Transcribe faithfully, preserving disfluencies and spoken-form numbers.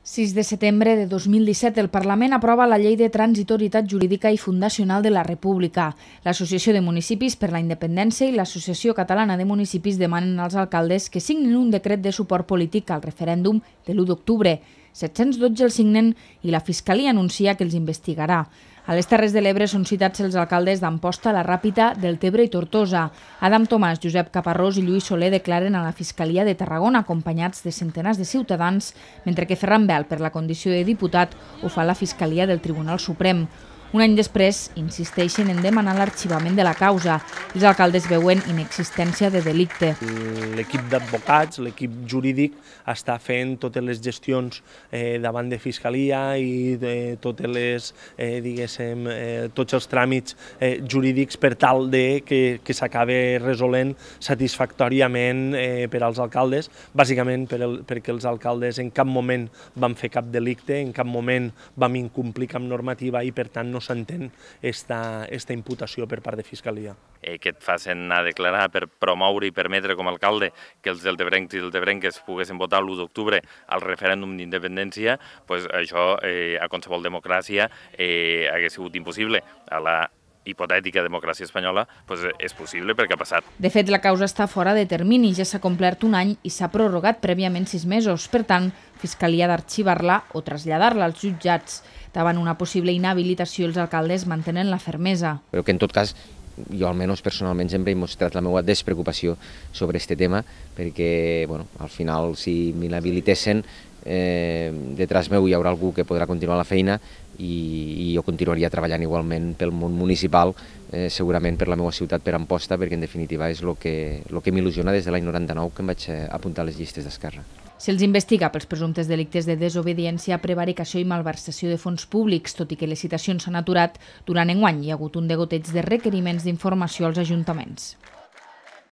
sis de setembre de dos mil disset, el Parlament aprova la Llei de Transitorietat Jurídica i Fundacional de la República. L'Associació de Municipis per la Independència i l'Associació Catalana de Municipis demanen als alcaldes que signin un decret de suport polític al referèndum de l'u d'octubre. set-cents dotze el signen i la Fiscalia anuncia que els investigarà. A les Terres de l'Ebre són citats els alcaldes d'Amposta, la Ràpita, Deltebre i Tortosa. Adam Tomàs, Josep Caparrós i Lluís Soler declaren a la Fiscalia de Tarragona, acompanyats de centenars de ciutadans, mentre que Ferran Bel, per la condició de diputat, ho fa a la Fiscalia del Tribunal Suprem. Un any després, insisteixen en demanar l'arxivament de la causa. Els alcaldes veuen inexistència de delicte. L'equip d'advocats, l'equip jurídic, està fent totes les gestions eh, davant de Fiscalia i de totes les, eh, diguéssim, eh, tots els tràmits eh, jurídics per tal de que, que s'acabi resolent satisfactòriament eh, per als alcaldes, bàsicament per el, perquè els alcaldes en cap moment van fer cap delicte, en cap moment vam incomplir cap normativa i per tant no s'entén esta, esta imputació per part de Fiscalia. Eh, que et facin anar a declarar per promoure i permetre com a alcalde que els deltebrencs i deltebrenques poguessin votar l'u d'octubre al referèndum d'independència, pues això eh, a qualsevol democràcia eh, hagués sigut impossible. A la hipotètica democràcia espanyola pues és possible perquè ha passat. De fet, la causa està fora de termini, ja s'ha complert un any i s'ha prorrogat prèviament sis mesos. Per tant, Fiscalia ha d'arxivar-la o traslladar-la als jutjats. Davant una possible inhabilitació, els alcaldes mantenen la fermesa. Però que en tot cas, jo almenys personalment sempre he mostrat la meva despreocupació sobre aquest tema, perquè bueno, al final si m'inhabilitessin, eh, detrás meu hi haurà algú que podrà continuar la feina i, i jo continuaria treballant igualment pel món municipal, eh, segurament per la meva ciutat, per Amposta, perquè en definitiva és el que, el que m'il·lusiona des de l'any noranta-nou que em vaig apuntar a les llistes d'Esquerra. Se'ls investiga pels presumptes delictes de desobediència, prevaricació i malversació de fons públics, tot i que les citacions s'han aturat. Durant enguany hi ha hagut un degoteig de requeriments d'informació als ajuntaments.